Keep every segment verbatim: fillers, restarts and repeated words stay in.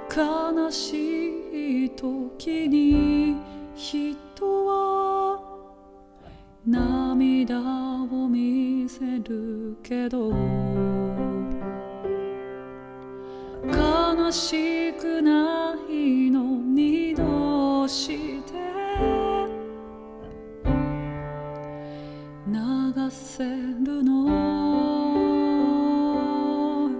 悲しい時に人は涙を見せるけど、悲しくないのにどうして流せるの。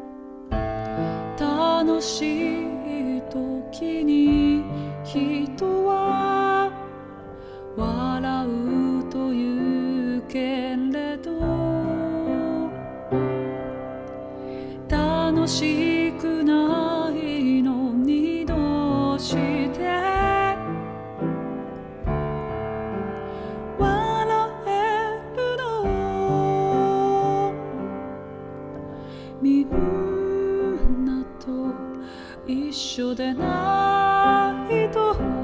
楽しい時に人は笑うというけれど、楽しくないのにどうして笑えるの。みんなと一緒でないと